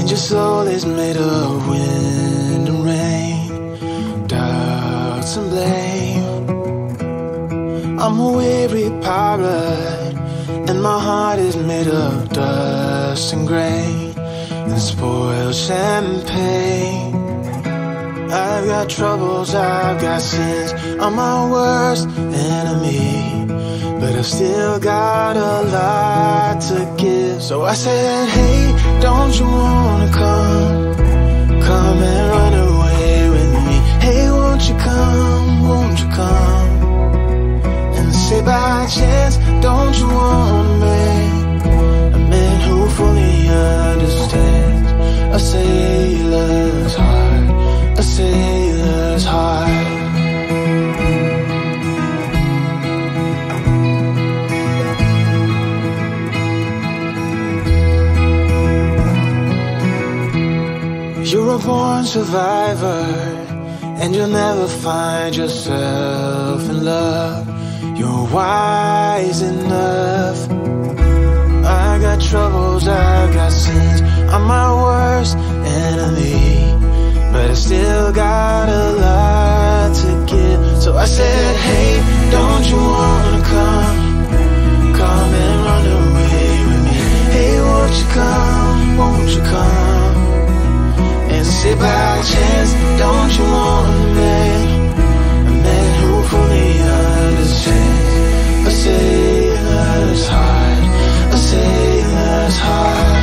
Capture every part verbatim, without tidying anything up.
And your soul is made of wind and rain, doubts and blame. I'm a weary pirate, and my heart is made of dust and grain and spoiled champagne. I've got troubles, I've got sins, I'm my worst enemy, but I've still got a lot to give. So I said, hey, don't you wanna come, come and run away with me? Hey, won't you come, won't you come? And say by chance, don't you wanna make a man who fully understands a sailor's heart, a sailor's heart. You're a born survivor, and you'll never find yourself in love. You're wise enough. I got troubles, I got sins, I'm my worst enemy, but I still got a lot to give. So I said, hey, don't you wanna come, come and run away with me? Hey, won't you come, won't you come? And say by chance, don't you wanna make a man who fully understands a sailor's heart, a sailor's heart.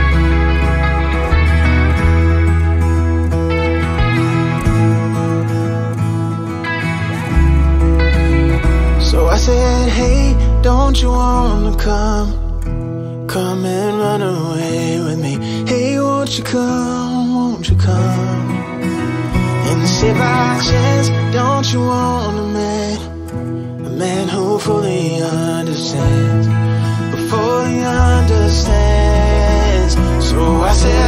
So I said, hey, don't you wanna come, come and run away with me? Hey, won't you come, won't you come? And say by chance, don't you wanna meet a man who fully understands, who fully understands? So I said,